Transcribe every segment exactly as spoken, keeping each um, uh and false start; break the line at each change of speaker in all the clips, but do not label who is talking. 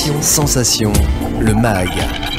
Passion, sensation, le M A G.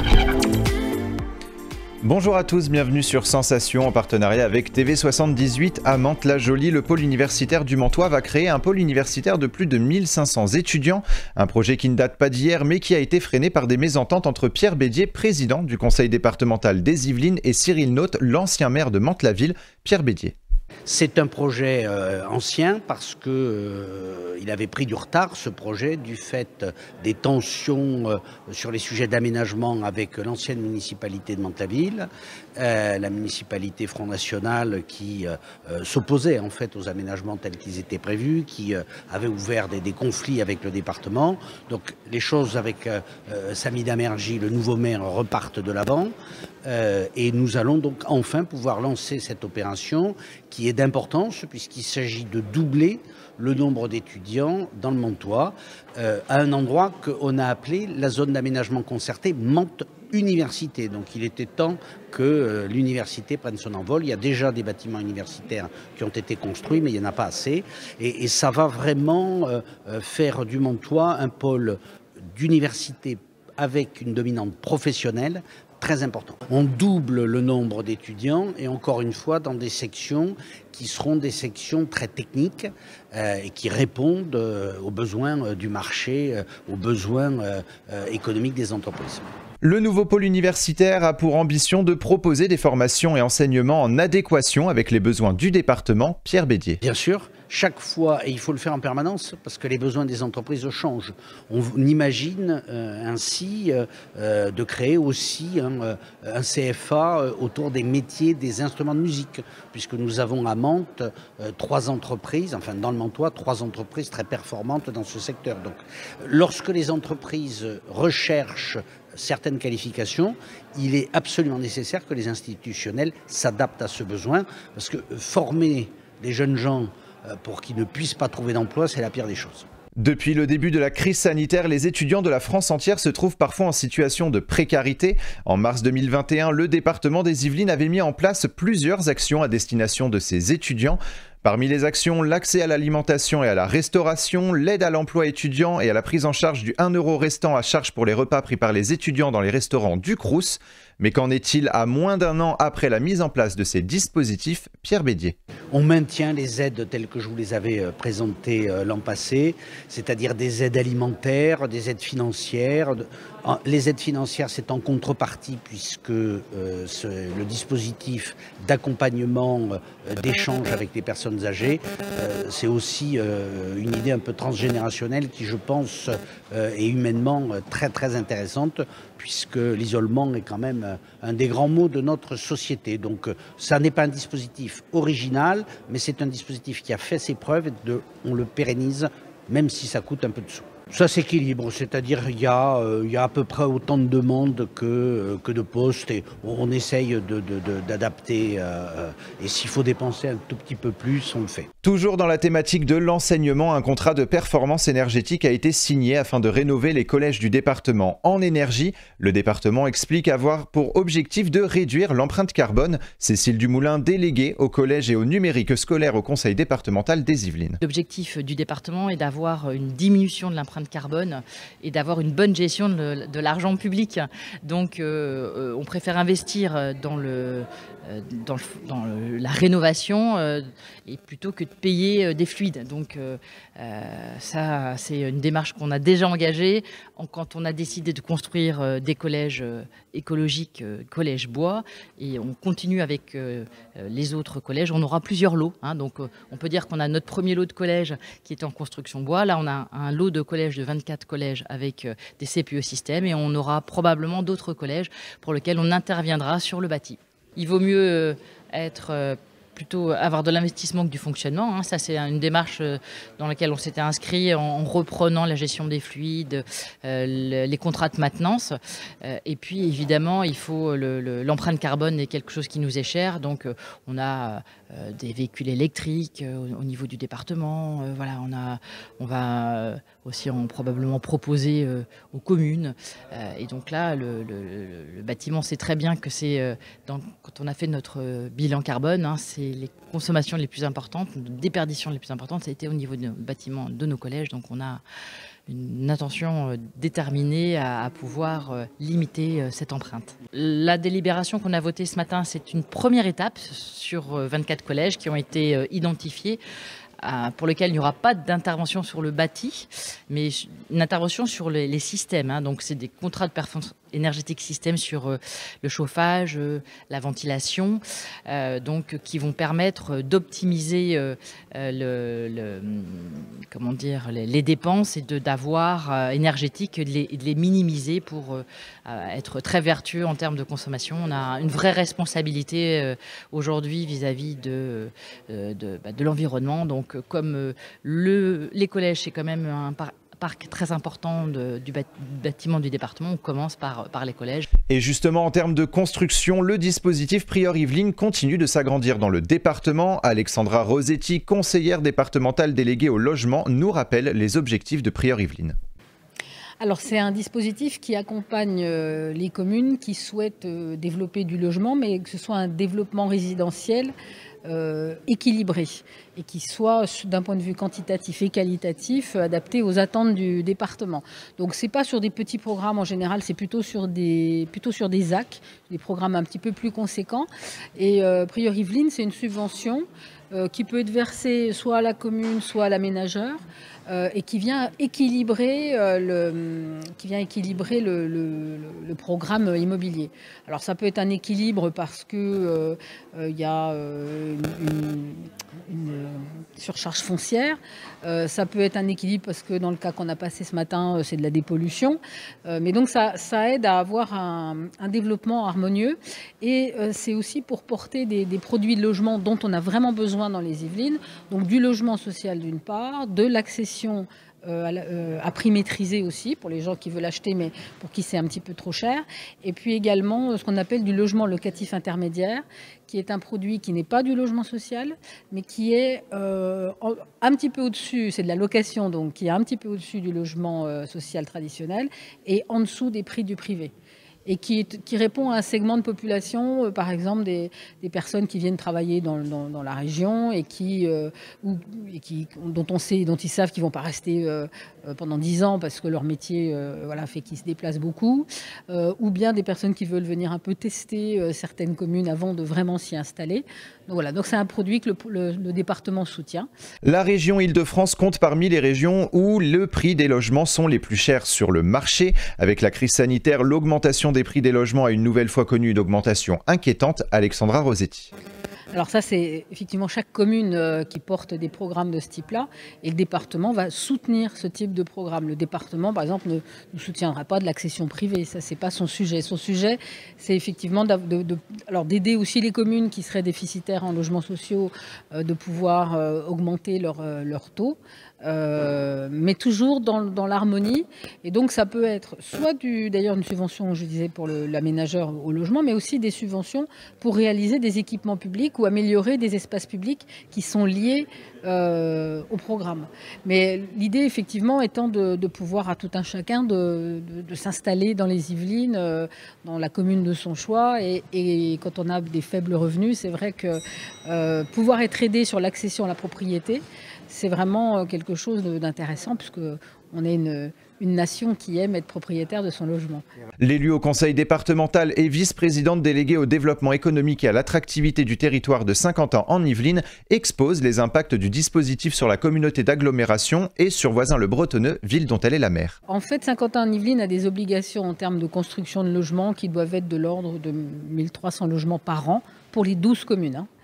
Bonjour à tous, bienvenue sur Sensation en partenariat avec T V soixante-dix-huit à Mantes-la-Jolie. Le pôle universitaire du Mantois va créer un pôle universitaire de plus de mille cinq cents étudiants. Un projet qui ne date pas d'hier mais qui a été freiné par des mésententes entre Pierre Bédier, président du conseil départemental des Yvelines, et Cyril Naute, l'ancien maire de Mantes-la-Ville. Pierre Bédier.
C'est un projet euh, ancien parce que euh, il avait pris du retard, ce projet, du fait des tensions euh, sur les sujets d'aménagement avec l'ancienne municipalité de Mantes-la-Ville, euh, la municipalité Front National qui euh, euh, s'opposait en fait aux aménagements tels qu'ils étaient prévus, qui euh, avait ouvert des, des conflits avec le département. Donc les choses avec euh, euh, Samy Damergy, le nouveau maire, repartent de l'avant. Euh, et nous allons donc enfin pouvoir lancer cette opération qui est d'importance puisqu'il s'agit de doubler le nombre d'étudiants dans le Mantois euh, à un endroit qu'on a appelé la zone d'aménagement concerté Mantes Université. Donc il était temps que euh, l'université prenne son envol. Il y a déjà des bâtiments universitaires qui ont été construits, mais il n'y en a pas assez. Et, et ça va vraiment euh, faire du Mantois un pôle d'université avec une dominante professionnelle très important. On double le nombre d'étudiants et encore une fois dans des sections qui seront des sections très techniques euh, et qui répondent euh, aux besoins euh, du marché, euh, aux besoins euh, euh, économiques des entreprises.
Le nouveau pôle universitaire a pour ambition de proposer des formations et enseignements en adéquation avec les besoins du département. Pierre Bédier.
Bien sûr, chaque fois, et il faut le faire en permanence, parce que les besoins des entreprises changent. On imagine euh, ainsi euh, de créer aussi hein, euh, un C F A euh, autour des métiers des instruments de musique, puisque nous avons à Mantes euh, trois entreprises, enfin dans le Mantois, trois entreprises très performantes dans ce secteur. Donc, lorsque les entreprises recherchent certaines qualifications, il est absolument nécessaire que les institutionnels s'adaptent à ce besoin, parce que former des jeunes gens pour qu'ils ne puissent pas trouver d'emploi, c'est la pire des choses.
Depuis le début de la crise sanitaire, les étudiants de la France entière se trouvent parfois en situation de précarité. En mars deux mille vingt et un, le département des Yvelines avait mis en place plusieurs actions à destination de ces étudiants. Parmi les actions, l'accès à l'alimentation et à la restauration, l'aide à l'emploi étudiant et à la prise en charge du un euro restant à charge pour les repas pris par les étudiants dans les restaurants du Crous. Mais qu'en est-il à moins d'un an après la mise en place de ces dispositifs? Pierre Bédier.
On maintient les aides telles que je vous les avais présentées l'an passé, c'est-à-dire des aides alimentaires, des aides financières. Les aides financières, c'est en contrepartie puisque euh, ce, le dispositif d'accompagnement, euh, d'échange avec les personnes âgées, euh, c'est aussi euh, une idée un peu transgénérationnelle qui, je pense, euh, est humainement très très intéressante puisque l'isolement est quand même un des grands maux de notre société. Donc ça n'est pas un dispositif original, mais c'est un dispositif qui a fait ses preuves et de, on le pérennise même si ça coûte un peu de sous. Ça s'équilibre, c'est-à-dire il y, euh, y a à peu près autant de demandes que, euh, que de postes et on essaye d'adapter euh, et s'il faut dépenser un tout petit peu plus, on le fait.
Toujours dans la thématique de l'enseignement, un contrat de performance énergétique a été signé afin de rénover les collèges du département en énergie. Le département explique avoir pour objectif de réduire l'empreinte carbone. Cécile Dumoulin, déléguée au collège et au numérique scolaire au conseil départemental des Yvelines.
L'objectif du département est d'avoir une diminution de l'empreinte carbone et d'avoir une bonne gestion de, de l'argent public. Donc euh, on préfère investir dans, le, dans, le, dans le, la rénovation euh, et plutôt que de payer des fluides. Donc euh, ça, c'est une démarche qu'on a déjà engagée quand on a décidé de construire des collèges écologiques, collèges bois, et on continue avec les autres collèges. On aura plusieurs lots, hein, donc on peut dire qu'on a notre premier lot de collèges qui est en construction bois. Là, on a un lot de collèges de vingt-quatre collèges avec des C P E systèmes et on aura probablement d'autres collèges pour lesquels on interviendra sur le bâti. Il vaut mieux être plutôt avoir de l'investissement que du fonctionnement. Hein. Ça, c'est une démarche dans laquelle on s'était inscrit en reprenant la gestion des fluides, euh, les contrats de maintenance. Euh, et puis, évidemment, il faut le, le, l'empreinte carbone est quelque chose qui nous est cher. Donc, euh, on a euh, des véhicules électriques euh, au, au niveau du département. Euh, voilà, on a, on va euh, aussi en probablement proposer euh, aux communes. Euh, et donc là, le, le, le bâtiment sait très bien que c'est euh, quand on a fait notre bilan carbone, hein, c'est les, les consommations les plus importantes, les déperditions les plus importantes, ça a été au niveau des bâtiments de nos collèges. Donc on a une attention déterminée à, à pouvoir limiter cette empreinte. La délibération qu'on a votée ce matin, c'est une première étape sur vingt-quatre collèges qui ont été identifiés, pour lequel il n'y aura pas d'intervention sur le bâti, mais une intervention sur les, les systèmes. Hein. Donc c'est des contrats de performance énergétique système sur euh, le chauffage, euh, la ventilation, euh, donc qui vont permettre d'optimiser euh, le, le, comment dire, les, les dépenses et de d'avoir euh, énergétique et de, les, et de les minimiser pour euh, être très vertueux en termes de consommation. On a une vraie responsabilité euh, aujourd'hui vis-à-vis de, euh, de, bah, de l'environnement. Donc comme euh, le, les collèges, c'est quand même un parc parc très important de, du bâtiment du département. On commence par, par les collèges.
Et justement, en termes de construction, le dispositif Prior-Yvelines continue de s'agrandir dans le département. Alexandra Rosetti, conseillère départementale déléguée au logement, nous rappelle les objectifs de Prior-Yvelines.
Alors c'est un dispositif qui accompagne euh, les communes qui souhaitent euh, développer du logement, mais que ce soit un développement résidentiel euh, équilibré et qui soit d'un point de vue quantitatif et qualitatif adapté aux attentes du département. Donc c'est pas sur des petits programmes en général, c'est plutôt sur des plutôt sur des A C, des programmes un petit peu plus conséquents. Et euh, Prior-Yvelines, c'est une subvention euh, qui peut être versée soit à la commune, soit à l'aménageur. Euh, et qui vient équilibrer, euh, le, qui vient équilibrer le, le, le programme immobilier. Alors ça peut être un équilibre parce que euh, euh, y a euh, une, une, une surcharge foncière. Euh, ça peut être un équilibre parce que dans le cas qu'on a passé ce matin, euh, c'est de la dépollution. Euh, mais donc ça, ça aide à avoir un, un développement harmonieux. Et euh, c'est aussi pour porter des, des produits de logement dont on a vraiment besoin dans les Yvelines. Donc du logement social d'une part, de l'accession Euh, à, euh, à prix maîtrisé aussi pour les gens qui veulent acheter mais pour qui c'est un petit peu trop cher, et puis également euh, ce qu'on appelle du logement locatif intermédiaire, qui est un produit qui n'est pas du logement social mais qui est euh, un petit peu au-dessus, c'est de la location donc qui est un petit peu au-dessus du logement euh, social traditionnel et en dessous des prix du privé, et qui, qui répond à un segment de population, euh, par exemple des, des personnes qui viennent travailler dans, dans, dans la région et, qui, euh, ou, et qui, dont on sait, dont ils savent qu'ils ne vont pas rester euh, pendant dix ans parce que leur métier euh, voilà, fait qu'ils se déplacent beaucoup, euh, ou bien des personnes qui veulent venir un peu tester euh, certaines communes avant de vraiment s'y installer. Donc voilà, donc c'est un produit que le, le, le département soutient.
La région Île-de-France compte parmi les régions où le prix des logements sont les plus chers sur le marché. Avec la crise sanitaire, l'augmentation des prix des logements a une nouvelle fois connu une augmentation inquiétante. Alexandra Rosetti.
Alors ça, c'est effectivement chaque commune euh, qui porte des programmes de ce type-là, et le département va soutenir ce type de programme. Le département, par exemple, ne, ne soutiendra pas de l'accession privée, ça c'est pas son sujet. Son sujet, c'est effectivement de, de, de, alors d'aider aussi les communes qui seraient déficitaires en logements sociaux, euh, de pouvoir euh, augmenter leur, euh, leur taux, euh, mais toujours dans, dans l'harmonie. Et donc ça peut être soit du, d'ailleurs une subvention, je disais, pour le, l'aménageur au logement, mais aussi des subventions pour réaliser des équipements publics ou améliorer des espaces publics qui sont liés euh, au programme. Mais l'idée, effectivement, étant de, de pouvoir à tout un chacun de, de, de s'installer dans les Yvelines, euh, dans la commune de son choix. Et, et quand on a des faibles revenus, c'est vrai que euh, pouvoir être aidé sur l'accession à la propriété, c'est vraiment quelque chose d'intéressant puisque on est une, une nation qui aime être propriétaire de son logement.
L'élue au conseil départemental et vice-présidente déléguée au développement économique et à l'attractivité du territoire de Saint-Quentin en Yvelines expose les impacts du dispositif sur la communauté d'agglomération et sur Voisins-le-Bretonneux, ville dont elle est la maire.
En fait, Saint-Quentin en Yvelines a des obligations en termes de construction de logements qui doivent être de l'ordre de mille trois cents logements par an pour les douze communes. Hein.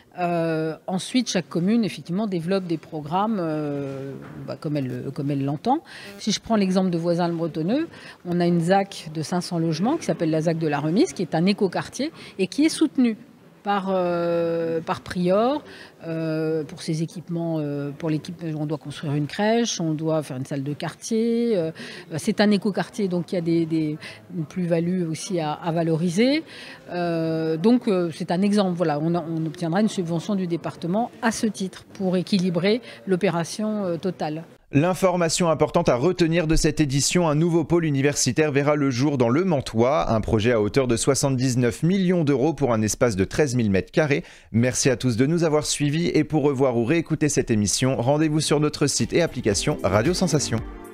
Euh, ensuite, chaque commune, effectivement, développe des programmes euh, bah, comme elle, comme elle l'entend. Si je prends l'exemple de Voisins-le-Bretonneux, on a une Z A C de cinq cents logements qui s'appelle la Z A C de la Remise, qui est un écoquartier et qui est soutenue par, euh, par Prior euh, pour ses équipements. Euh, pour l'équipe, on doit construire une crèche, on doit faire une salle de quartier. Euh, c'est un écoquartier, donc il y a des, des, une plus-value aussi à, à valoriser. Euh, donc euh, c'est un exemple. Voilà, on, a, on obtiendra une subvention du département à ce titre pour équilibrer l'opération euh, totale.
L'information importante à retenir de cette édition, un nouveau pôle universitaire verra le jour dans le Mantois, un projet à hauteur de soixante-dix-neuf millions d'euros pour un espace de treize mille mètres carrés. Merci à tous de nous avoir suivis et pour revoir ou réécouter cette émission, rendez-vous sur notre site et application Radio Sensation.